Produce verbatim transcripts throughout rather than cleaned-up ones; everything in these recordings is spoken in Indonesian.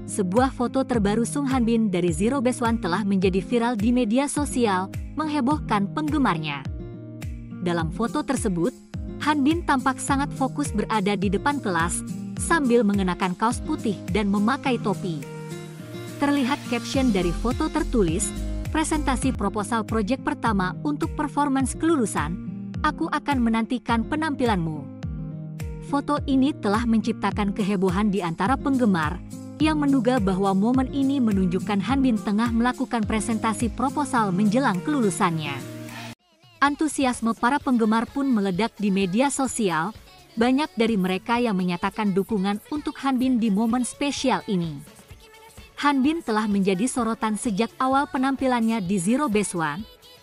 Sebuah foto terbaru Sung Hanbin dari Zero Base One telah menjadi viral di media sosial, menghebohkan penggemarnya. Dalam foto tersebut, Hanbin tampak sangat fokus berada di depan kelas, sambil mengenakan kaos putih dan memakai topi. Terlihat caption dari foto tertulis, presentasi proposal proyek pertama untuk performance kelulusan, aku akan menantikan penampilanmu. Foto ini telah menciptakan kehebohan di antara penggemar, yang menduga bahwa momen ini menunjukkan Hanbin tengah melakukan presentasi proposal menjelang kelulusannya. Antusiasme para penggemar pun meledak di media sosial, banyak dari mereka yang menyatakan dukungan untuk Hanbin di momen spesial ini. Hanbin telah menjadi sorotan sejak awal penampilannya di Zero Base One,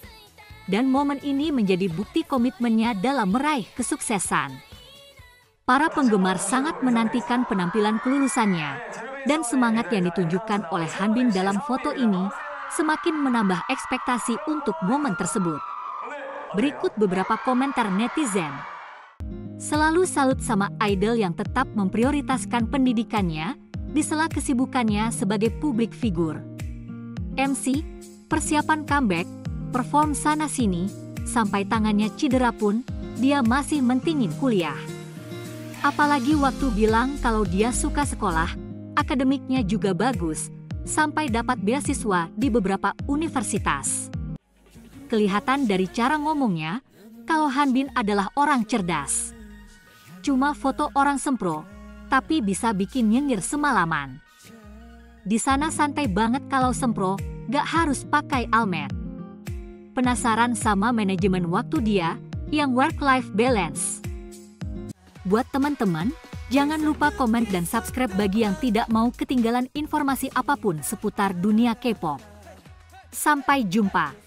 dan momen ini menjadi bukti komitmennya dalam meraih kesuksesan. Para penggemar sangat menantikan penampilan kelulusannya, dan semangat yang ditunjukkan oleh Hanbin dalam foto ini semakin menambah ekspektasi untuk momen tersebut. Berikut beberapa komentar netizen. Selalu salut sama idol yang tetap memprioritaskan pendidikannya di sela kesibukannya sebagai publik figur. M C, persiapan comeback, perform sana-sini, sampai tangannya cedera pun, dia masih mentingin kuliah. Apalagi waktu bilang kalau dia suka sekolah, akademiknya juga bagus, sampai dapat beasiswa di beberapa universitas. Kelihatan dari cara ngomongnya, kalau Hanbin adalah orang cerdas. Cuma foto orang sempro, tapi bisa bikin nyengir semalaman. Di sana santai banget kalau sempro, gak harus pakai almet. Penasaran sama manajemen waktu dia, yang work-life balance? Buat teman-teman, jangan lupa komen dan subscribe bagi yang tidak mau ketinggalan informasi apapun seputar dunia K-pop. Sampai jumpa!